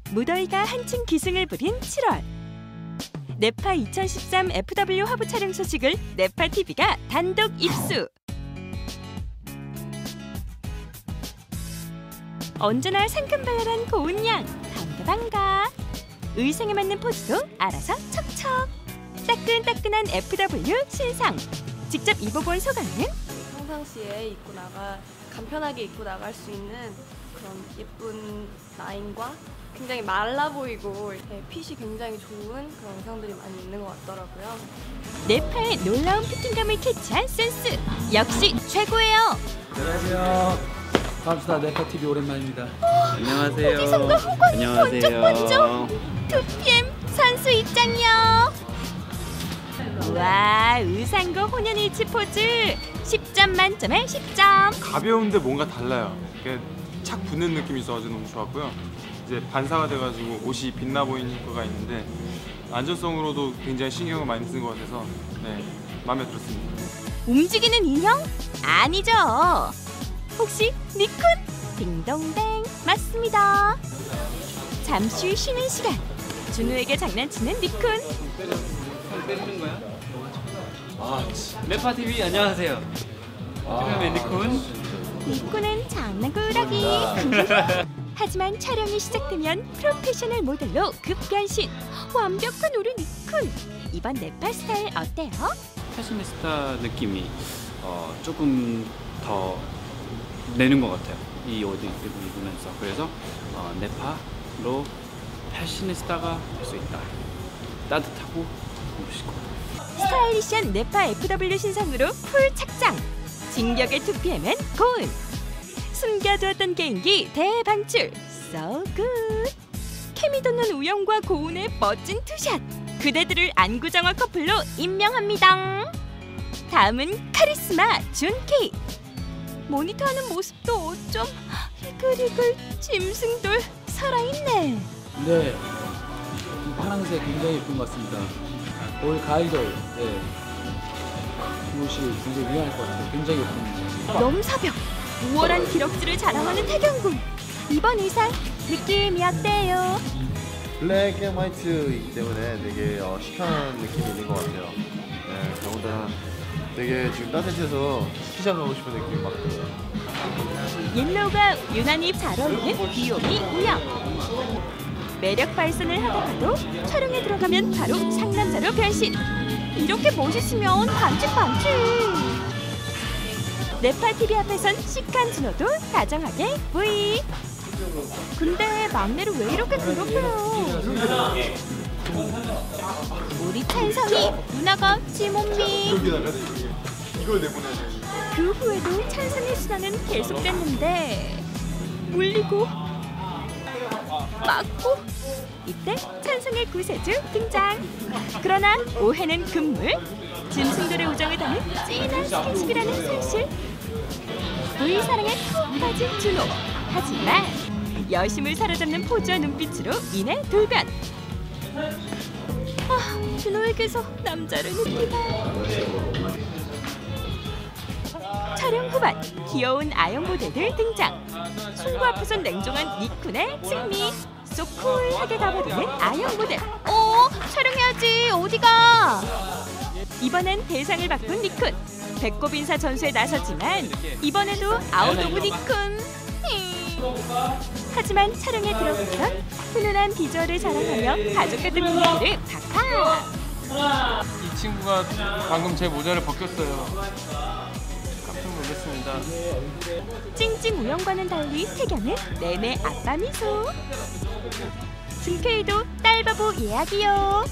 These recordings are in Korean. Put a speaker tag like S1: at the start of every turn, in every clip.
S1: 무더위가 한층 기승을 부린 7월. 네파 2013 FW 화보 촬영 소식을 네파TV가 단독 입수. 언제나 상큼발랄한 고운 양, 반가. 의상에 맞는 포즈도 알아서 척척. 따끈따끈한 FW 신상. 직접 입어본 소감은?
S2: 평상시에 간편하게 입고 나갈 수 있는 그런 예쁜 라인과 굉장히 말라 보이고 이렇게 핏이 굉장히 좋은 그런 의상들이 많이 있는 것 같더라고요.
S1: 네파의 놀라운 피팅감을 캐치한 센스 역시 최고예요.
S3: 안녕하세요. 반갑습니다. 네파TV 오랜만입니다.
S4: 안녕하세요.
S1: 포지션과 호감이
S4: 안녕하세요.
S1: 번쩍번쩍. 2PM 선수 입장이요. 와, 의상과 혼연일치 포즈 10점 만점에 10점.
S5: 가벼운데 뭔가 달라요. 착 붙는 느낌이 있어서 너무 좋았고요. 이제 반사가 돼가지고 옷이 빛나 보이는 효과가 있는데 안전성으로도 굉장히 신경을 많이 쓴 것 같아서 마음에 들었습니다.
S1: 움직이는 인형? 아니죠. 혹시 니쿤? 딩동댕 맞습니다. 잠시 쉬는 시간. 준우에게 장난치는 니쿤.
S4: 네파TV 안녕하세요. 그다음에 니쿤.
S1: 니쿤은 장난꾸러기. 하지만 촬영이 시작되면 프로페셔널 모델로 급변신. 완벽한 우리 니쿤. 이번 네파 스타일 어때요?
S4: 패셔니스타 느낌이 조금 더 내는 것 같아요. 이 옷을 입으면서. 그래서 네파로 패셔니스타가 될 수 있다. 따뜻하고 멋있고.
S1: 스타일리시한 네파 FW 신상으로 풀 착장. 진격의 2PM은 고은. 숨겨두었던 개인기 대방출. So good. 케미 돋는 우영과 고은의 멋진 투샷. 그대들을 안구정화 커플로 임명합니다. 다음은 카리스마 준키. 모니터하는 모습도 어쩜 이글이글 짐승돌 살아있네.
S3: 네, 파란색 굉장히 예쁜 것 같습니다. 올 가을도 이 옷이 굉장히 유용할 것 같아요. 굉장히 예쁩니다.
S1: 넘사벽. 우월한 기럭지를 자랑하는 태경군. 이번 의상 느낌이 어때요?
S6: 블랙 앤 화이트이기 때문에 되게 시크한 느낌이 있는 것 같아요. 더군다나 되게 지금 따뜻해서 스키장 가고 싶은 느낌이 막 들어요.
S1: 옐로우가 유난히 잘 어울리는 귀요미 우영. 매력 발산을 하다가도 촬영에 들어가면 바로 상남자로 변신. 이렇게 멋있으면 반칙. 네파TV 앞에선 시크한 준호도 다정하게 V. 근데 막내를 왜 이렇게 괴롭혀요? 우리 찬성이 누나가 지몸미. 그 후에도 찬성의 순환은 계속됐는데 물리고 맞고. 이때 찬성의 구세주 등장. 그러나 오해는 금물. 짐승들의 우정을 담은 찐한 스킨십이라는 사실. V 사랑에 푹 빠진 준호. 하지만 여심을 사로잡는 포즈와 눈빛으로 인해 돌변. 준호에게서 남자를 느끼다. 촬영 후반 귀여운 아영 모델들 등장. 승부 앞에선 냉정한 니쿤의 승리. 소 쿨하게 가버리는 아영 모델. 촬영해야지. 어디가? 이번엔 대상을 바꾼 니쿤. 배꼽 인사 전수에 나섰지만 이번에도 아웃 오브 니쿤. 하지만 촬영에 들어가면 훈훈한 비주얼을 자랑하며 가족 같은 분위기를 박하.
S5: 이 친구가 방금 제 모자를 벗겼어요. 깜짝 놀랐습니다.
S1: 찡찡 우영과는 달리 태경은 내내 아빠 미소. 준케이도 딸바보 예약이요.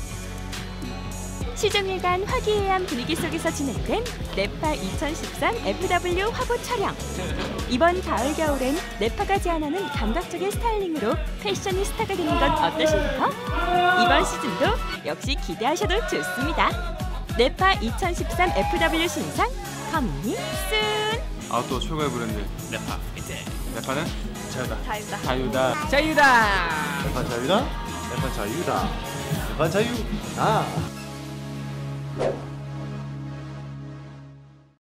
S1: 시종일관 화기애애한 분위기 속에서 진행된 네파 2013 FW 화보 촬영. 이번 가을 겨울엔 네파가 제안하는 감각적인 스타일링으로 패셔니스타가 되는 건 어떠신가요? 이번 시즌도 역시 기대하셔도 좋습니다. 네파 2013 FW 신상 coming soon.
S5: 아웃도어 최고의 브랜드 네파. 네파는
S2: 자유다.
S5: 자유다.
S6: 네파 자유다. 네파 자유다. 네파 자유.